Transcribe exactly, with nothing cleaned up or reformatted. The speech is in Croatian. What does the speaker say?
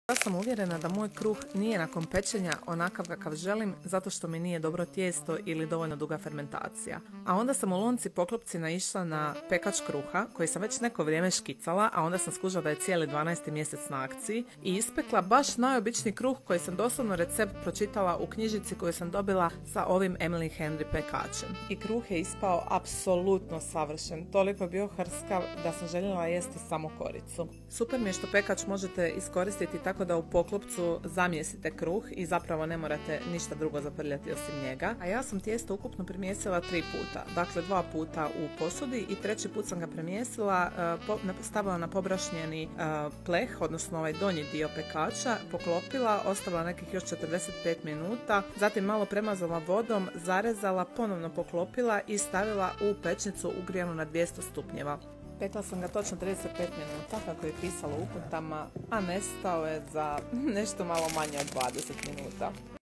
Ja sam uvjerena da moj kruh nije nakon pečenja onakav kakav želim zato što mi nije dobro tijesto ili dovoljno duga fermentacija. A onda sam u lonci poklopci naišla na pekač kruha koji sam već neko vrijeme škicala, a onda sam skužila da je cijeli dvanaesti mjesec na akciji i ispekla baš najobičniji kruh koji sam doslovno recept pročitala u knjižici koju sam dobila sa ovim Emily Henry pekačem. I kruh je ispao apsolutno savršen, toliko je bio hrskav da sam željela jesti samo koricu. Super mi je što pekač možete iskoristiti tako da u poklopcu zamjesite kruh i zapravo ne morate ništa drugo zaprljati osim njega. A ja sam tijesto ukupno premjesila tri puta. Dakle, dva puta u posudi i treći put sam ga premjesila, stavila na pobrašnjeni pleh, odnosno ovaj donji dio pekača, poklopila, ostavila nekih još četrdeset pet minuta, zatim malo premazala vodom, zarezala, ponovno poklopila i stavila u pećnicu ugrijanu na dvjesto stupnjeva. Pekla sam ga točno trideset pet minuta, kako je pisalo u uputama, a nestao je za nešto malo manje od dvadeset minuta.